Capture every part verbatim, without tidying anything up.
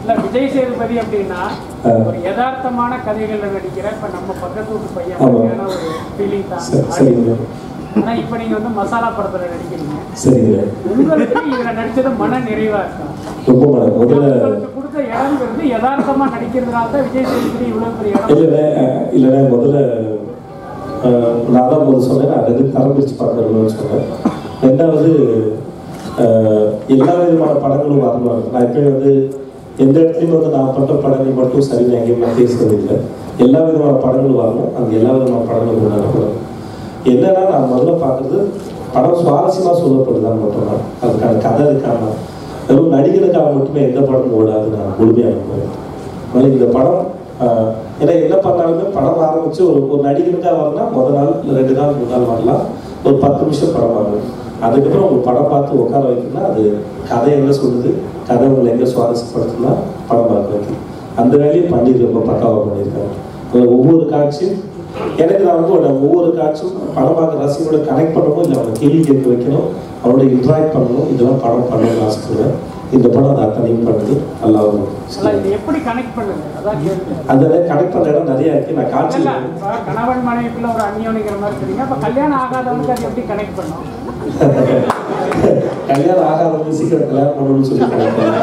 இல்லை விஜய் சேதுபதி அப்படின்னா ஒரு யதார்த்தமான கதைகளில் நடிக்கிற இப்போ நம்ம பக்கத்து வீட்டு பையன் மாதிரியான ஒரு ஃபீலிங் தான். ஆனா இப்ப நீங்க வந்து மசாலா படத்துல நடிக்கிறீங்க. சரிங்க. உங்களுக்கு இதுல நடிச்சது மன நிறைவா இருக்கா? ரொம்ப முதல்ல உங்களுக்கு கொடுத்த இடம் வந்து யதார்த்தமா நடிக்கிறதுனால தான் விஜய் சேதுபதி இவ்வளவு பெரிய இடம். இல்ல இல்ல முதல்ல நான் தான் முதல்ல சொன்னேன், நான் ரெண்டு தரம் பிரிச்சு பார்க்கணும்னு சொன்னேன். ரெண்டாவது எல்லா விதமான படங்களும் வரணும். நான் எப்பயும் வந்து எந்த இடத்துலையும் வந்து நான் பண்ற படங்கள் மட்டும் சரின்னு எங்கேயும் நான் பேசுறது இல்லை. எல்லா விதமான படங்களும் வரணும், அந்த எல்லா விதமான படங்களும் நடக்கணும். என்னன்னா நான் முதல்ல பார்க்குறது படம் சுவாரஸ்யமாக சொல்லப்படுதான்னு மட்டும் தான், அதுக்கான கதை இருக்காங்க. வெறும் நடிகருக்காக மட்டுமே எந்த படமும் ஓடாது நான் முழுமையாக நம்புறேன். அதனால் இந்த படம் ஏன்னா என்ன பண்ணாலுமே படம் ஆரம்பித்து ஒரு ஒரு நடிகருக்காக வரனா முதல் நாள் இல்லை ரெண்டு நாள் மூணு நாள் வரலாம், ஒரு பத்து நிமிஷம் படம் வரணும். அதுக்கப்புறம் உங்கள் படம் பார்த்து உட்கார வைக்கணும்னா அது கதை எங்கே சொல்லுது, கதை உங்களை எங்கே சுவாரஸ்யப்படுத்துனா படம் பார்க்க வைக்கணும். அந்த வேலையை பண்ணி ரொம்ப பக்காவாக பண்ணியிருக்காங்க. அதில் ஒவ்வொரு காட்சியும் எனக்கு நான் வந்து ஒவ்வொரு காட்சியும் படம் பார்க்க ரசிகரோட கனெக்ட் பண்ணணும், இல்லை அவனை கேள்வி கேட்க வைக்கணும், அவனோட இன்ட்ராக்ட் பண்ணணும். இதெல்லாம் படம் பண்ணணும்னு ஆசைப்படுவேன். இந்த படம் அதை அத்தனையும் பண்ணுது. நல்லா எப்படி கனெக்ட் பண்ணுங்க அதில் கனெக்ட் பண்ண இடம் நிறைய இருக்கு. நான் காட்சி கணவன் மனைவிக்குள்ள ஒரு அந்யோனிக்கிற மாதிரி தெரியுங்க. அப்போ கல்யாணம் ஆகாதவனுக்கு அது எப்படி கனெக்ட் பண்ணும்? கல்யாணம் ஆகாதவங்க சீக்கிரம் கல்யாணம் பண்ணணும்னு சொல்லி கனெக்ட் பண்ண.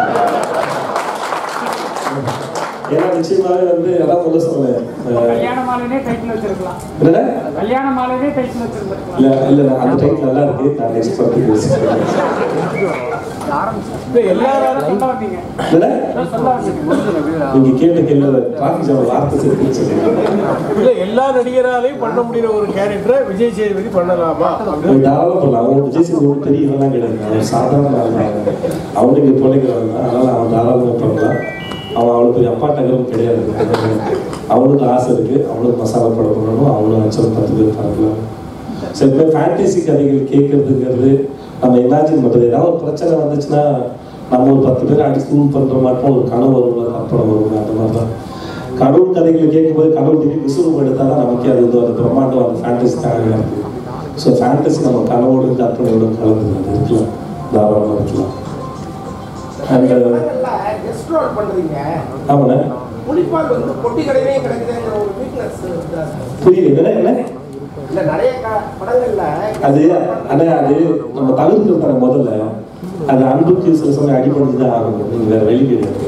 ஏன்னா நிச்சயமாவே வந்து அதான் சொல்ல சொன்னேன், கல்யாண மாலையே டைட்டில் வச்சிருக்கலாம். இல்ல கல்யாண மாலையே டைட்டில் வச்சிருக்கலாம். இல்ல இல்ல அந்த டைட்டில் நல்லா இருக்கு. நான் நெக்ஸ்ட் பத்தி பேசுறேன். ஆரம்பிச்சு எல்லாரும் சொல்ல வந்தீங்க. இல்ல சொல்ல வந்தீங்க. நீங்க கேட்ட கேள்வி டிராஃபிக் ஜாம் வார்த்தை சேர்த்து சொல்லுங்க. இல்ல எல்லா நடிகராலையும் பண்ண முடியற ஒரு கேரக்டரை விஜய் சேதுபதி பண்ணலாமா? அப்படி தாராளமா பண்ணலாம். அவங்க விஜய் சேதுபதி பெரிய இதெல்லாம் கிடையாது, அவர் சாதாரண ஆள் தான். அவனுக்கு பிள்ளைங்கிறவங்க, அதனால அவன் தாராளமாக பண்ணலாம். அவன் அவளுக்கு பெரிய அப்பா நகரம் கிடையாது. அவனுக்கு ஆசை இருக்குது, அவனுக்கு மசாலா படம் பண்ணணும், அவனும் அச்சம் பத்து பேர் பார்க்கலாம். சில பேர் ஃபேண்டசி கதைகள் கேட்கறதுங்கிறது நம்ம இமேஜின் பண்ணுறது. ஏதாவது ஒரு பிரச்சனை வந்துச்சுன்னா நம்ம ஒரு பத்து பேர் அடி ஸ்கூல் பண்ணுற மாட்டோம், ஒரு கனவு வரும்ல, கற்பனை வரும்ல, அந்த மாதிரி தான். கடவுள் கதைகளை கேட்கும்போது கடவுள் திடீர் விசுவம் எடுத்தால் தான் நமக்கே அது வந்து அந்த பிரம்மாண்டம் அந்த ஃபேண்டசி கதையாக இருக்குது. ஸோ ஃபேண்டசி நம்ம கனவோடு கற்பனையோடு கலந்து இருக்கலாம், தாராளமாக இருக்கலாம். முதல்ல அது அன்புக்கு சில சமயம் அடிபடுத்துதான் ஆகும். நீங்க வேற வழி கிடையாது,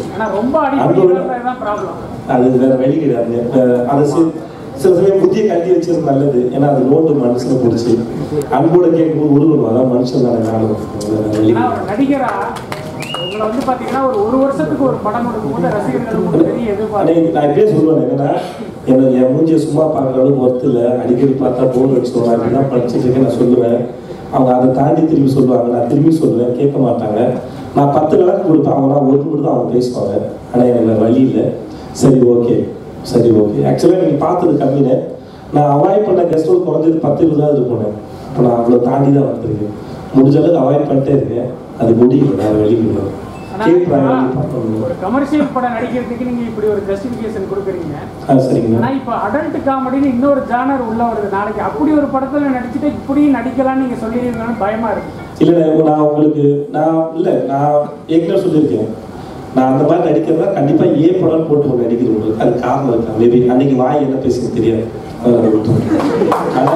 அது வேற வழி கிடையாது. அதை சில சமயம் புத்தியை கட்டி வச்சிருக்க நல்லது. ஏன்னா அது நோண்டு மனுஷனை பிடிச்சி அன்போட கேட்கும்போது உருவணும். அதான் மனுஷன் தானே நானும் நடிகரா வந்து பாத்தீங்கன்னா ஒரு ஒரு வருஷத்துக்கு ஒரு படம் கொடுக்கும்போது ரசிகர்கள் பெரிய எதிர்பார்ப்பு. நான் இப்படியே சொல்லுவேன், என்னன்னா என்ன என் மூஞ்சியை சும்மா பார்க்குற அளவுக்கு ஒர்த்து இல்லை, அடிக்கடி பார்த்தா போர் அடிச்சுடுவாங்க. அப்படிதான் படிச்சுட்டு இருக்கேன் நான் சொல்லுவேன். அவங்க அதை தாண்டி திரும்பி சொல்லுவாங்க, நான் திரும்பி சொல்லுவேன், கேட்க மாட்டாங்க. நான் பத்து விளக்கு கொடுப்பேன், அவங்க நான் ஒரு மட்டும் தான் அவங்க பேசுவாங்க. ஆனால் எனக்கு வழி இல்லை. சரி ஓகே சரி ஓகே ஆக்சுவலாக நீங்கள் பார்த்தது கம்மின்னு நான் அவாய்ட் பண்ண கெஸ்ட் ஹவுஸ் குறைஞ்சது பத்து இருபதாவது போனேன். இப்போ நான் அவ்வளோ தாண்டி தான் வந்துருக்கேன். முடிஞ்ச அளவுக்கு அவாய்ட் பண்ணிட்டே இருக்கேன். அது முடியல, வேற வழி இல்லை. ஒரு கமர்ஷியல் படம் நடிக்கிறதுக்கு நீங்க இப்படி ஒரு ஜஸ்டிஃபிகேஷன் கொடுக்குறீங்க. ஆனா இப்ப அடல்ட் காமெடின்னு இன்னொரு ஜானர் உள்ள வருது. நாளைக்கு அப்படி ஒரு படத்துல நடிச்சுட்டு இப்படி நடிக்கலாம்னு நீங்க சொல்லிருக்கீங்கன்னு பயமா இருக்கு. இல்ல நான் உங்களுக்கு நான் இல்ல நான் ஏற்கனவே சொல்லியிருக்கேன், நான் அந்த மாதிரி நடிக்கிறதா கண்டிப்பா ஏ படம் போட்டு ஒரு நடிக்கிறது உங்களுக்கு. அது காரணம் இருக்கா? மேபி அன்னைக்கு வாய் என்ன பேசுறது தெரியாது. ஆனா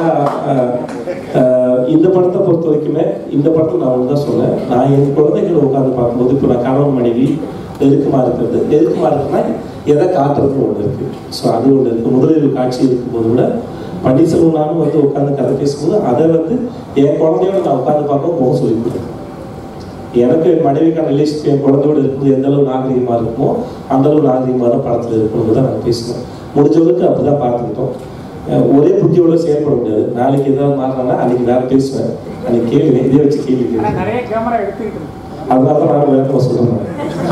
இந்த படத்தை பொறுத்த வரைக்குமே இந்த படத்தை நான் ஒன்று தான் சொன்னேன். நான் என் குழந்தைகளை உட்காந்து பார்க்கும்போது இப்போ நான் கணவன் மனைவி நெருக்கமா இருக்கிறது நெருக்கமா இருக்குன்னா எதை காட்டுறதுன்னு ஒன்று இருக்கு. ஸோ அது ஒன்று இருக்கு. முதலில் காட்சி இருக்கும்போது கூட பன்னீர்செல்வம் நானும் வந்து உட்காந்து கதை பேசும்போது அதை வந்து என் குழந்தையோட நான் உட்காந்து பார்க்க முகம் சொல்லி கொடுத்தேன். எனக்கு என் மனைவிக்கான ரிலேஷன்ஷிப் என் குழந்தையோட இருக்கும்போது எந்த அளவு நாகரிகமாக இருக்குமோ அந்த அளவு நாகரிகமாக தான் படத்தில் இருக்கணும்னு தான் நாங்கள் பேசுவோம். முடிஞ்சவளுக்கு அப்படி தான் பார்த்துக்கிட்டோம். ஒரே புத்தியோட செயல்பட முடியாது. நாளைக்கு ஏதாவது மாறினா அன்னைக்கு வேற பேசுவேன், அன்னைக்கு கேள்வி இதே வச்சு கேள்வி கேட்க நிறைய கேமரா எடுத்துக்கிட்டு அதனால தான் நானும் விளக்கமா சொல்றேன்.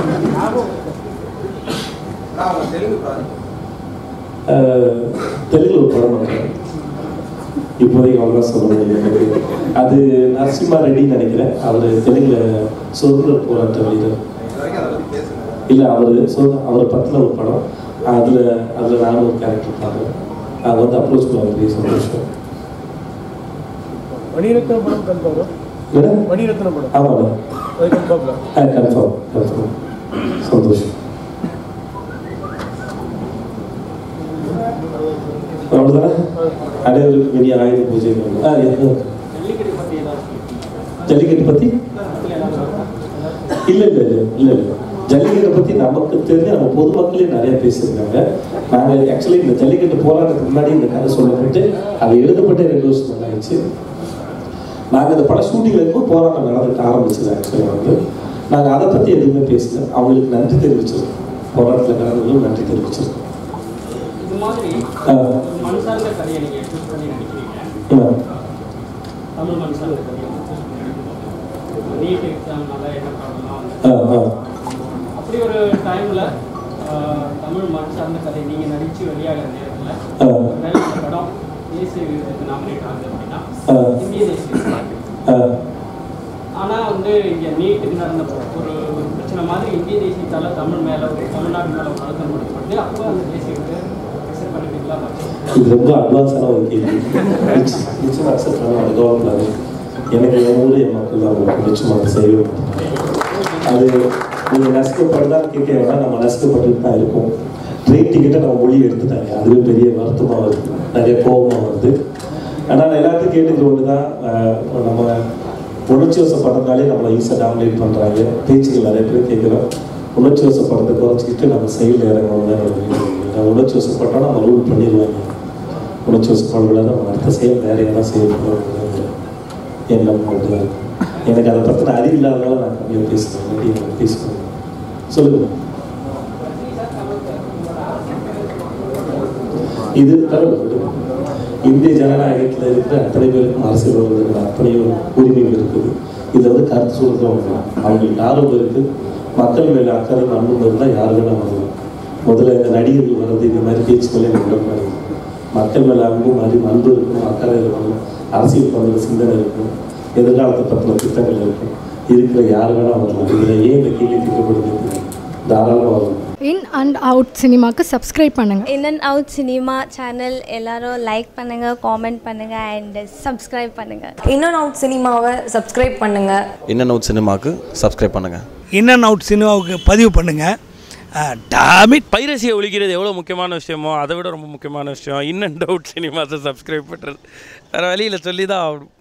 தெலுங்கு ஒரு படம் பண்ணுறேன் இப்போதைக்கு அவங்க தான் சொல்லுவேன். அது நரசிம்மா ரெட்டின்னு நினைக்கிறேன். அவர் தெலுங்குல சுதந்திர போராட்ட வீரர் இல்லை, அவர் சொல் அவரை பற்றின ஒரு படம். அதில் அதில் நானும் ஒரு கேரக்டர் பார்க்குறேன். அதை வந்து அப்ரோச் பண்ணுவாங்க. பெரிய சந்தோஷம். மணிரத்னம் படம் கன்ஃபார்ம். மணிரத்னம் படம் ஆமாம் கன்ஃபார்ம் கன்ஃபார்ம் சந்தோஷம். அனைவருக்கும் இனிய ஆயுத பூஜை. ஆ ஜல்லிக்கட்டு பற்றி இல்லை இல்லை இல்லை இல்லை இல்லை ஜல்லிக்கட்டை பற்றி நமக்கு தெரிஞ்சு நம்ம பொதுமக்களே நிறையா பேசியிருக்காங்க. நாங்கள் ஆக்சுவலி இந்த ஜல்லிக்கட்டு போராட்டத்துக்கு முன்னாடி இந்த கதை சொல்லப்பட்டு அது எழுதப்பட்டு ரெண்டு வருஷம் நல்லா ஆயிடுச்சு. நாங்கள் இந்த படம் ஷூட்டிங் இருக்கும்போது போராட்டம் நடந்துட்டு ஆரம்பிச்சது. ஆக்சுவலாக வந்து நாங்கள் அதை பற்றி எதுவுமே பேசல. அவங்களுக்கு நன்றி தெரிவிச்சிருக்கோம். போராட்டத்தில் கலந்துகளும் நன்றி தெரிவிச்சிருக்கோம். இது மாதிரி மண் சார்ந்த கதையை நீங்கள் சூஸ் பண்ணி நினைக்கிறீங்க. தமிழ் மண் சார்ந்த கதையை நீட் எக்ஸாம்னால என்ன ப்ராப்ளம்லாம் அப்படி ஒரு டைமில் தமிழ் மண் சார்ந்த கதை நீங்கள் நடித்து வெளியாகிற நேரத்தில் படம் தேசிய விருதுக்கு நாமினேட் ஆகுது அப்படின்னா இந்திய தேசிய, ஆனால் வந்து இங்கே நீட்டுக்கு நடந்த ஒரு ஒரு பிரச்சனை மாதிரி இந்திய தேசியத்தால் தமிழ் மேலே ஒரு தமிழ்நாட்டு மேலே ஒரு அழுத்தம் கொடுக்கப்படுது. அப்போ அந்த தேசிய விருது அக்செப்ட் பண்ணிட்டீங்களா? இது ரொம்ப அட்வான்ஸான ஒரு கேள்வி. நிச்சயமாக அக்செப்ட் பண்ண கவர்மெண்ட் எனக்கு என் ஊர் என் மக்கள் தான் நிச்சயமாக செய்வோம். அது நீங்கள் நசுக்கப்படுதான் கேட்க வேணால் நம்ம நசுக்கப்பட்டு தான் இருக்கோம். ட்ரெயின் டிக்கெட்டை நம்ம மொழி எடுத்துட்டாங்க. அதுவே பெரிய வருத்தமாக வருது, நிறைய கோபமாக வருது. ஆனால் எல்லாத்தையும் கேட்டுக்கிற ஒன்று தான், நம்ம உணர்ச்சி வசப்படுறதுனாலே நம்மளை ஈஸியாக டாமினேட் பண்ணுறாங்க. பேச்சுகள் நிறைய பேர் கேட்குறோம். உணர்ச்சி வசப்படுறதை குறைச்சிக்கிட்டு நம்ம செயல் இறங்கணும் தான் நம்ம உணர்ச்சி வசப்பட்டால் நம்ம ரூல் பண்ணிடுவாங்க. உணர்ச்சி வசப்பாடுகளை நம்ம அடுத்த செயல் வேற எதாவது செய்யணும் எண்ணம் மட்டும்தான். எனக்கு அதை பற்றின அறிவு இல்லாதனால நான் கம்மியாக பேசுகிறேன். பேசுகிறேன் சொல்லுங்க. இது இந்திய ஜனநாயகத்தில் இருக்கிற அத்தனை பேருக்கும் அரசியல் வருவதற்கு அத்தனையோ உரிமைகள் இருக்குது. இதில் வந்து கருத்து சொல்கிறவங்க அவங்களுக்கு ஆர்வம் இருக்குது. மக்கள் மேலே அக்கறை அன்பும் இருந்தால் யாரு வேணால் வரலாம். முதல்ல இந்த நடிகர்கள் வர்றது இந்த மாதிரி பேச்சுக்களே எனக்கு உடன்பாடு. மக்கள் மேலே அன்பும் அறிவு அன்பு இருக்கணும், அக்கறை இருக்கணும், அரசியல் பண்ணுற சிந்தனை இருக்கணும், எதிர்காலத்தை பற்றின திட்டங்கள் இருக்கும். இருக்கிற யார் வேணால் வரலாம். இதில் ஏன் இந்த கேள்வி கேட்கப்படுது? தாராளமாக வரலாம். இன் அண்ட் அவுட் சினிமாக்கு சப்ஸ்கிரைப் பண்ணுங்கள். In and out cinema channel எல்லாரும் லைக் பண்ணுங்கள், காமெண்ட் பண்ணுங்கள் அண்ட் சப்ஸ்கிரைப் பண்ணுங்கள். இன் அண்ட் அவுட் சினிமாவை சப்ஸ்கிரைப் பண்ணுங்கள். இன் அண்ட் அவுட் சினிமாவுக்கு சப்ஸ்கிரைப் பண்ணுங்கள். இன் அண்ட் அவுட் சினிமாவுக்கு பதிவு பண்ணுங்கள். டாமிட் பைரசியை ஒழிக்கிறது எவ்வளோ முக்கியமான விஷயமோ அதை விட ரொம்ப முக்கியமான விஷயம் இன் அண்ட் அவுட் சினிமாஸை சப்ஸ்கிரைப் பண்ணுறது. வேறு வழியில் சொல்லி தான் ஆகணும்.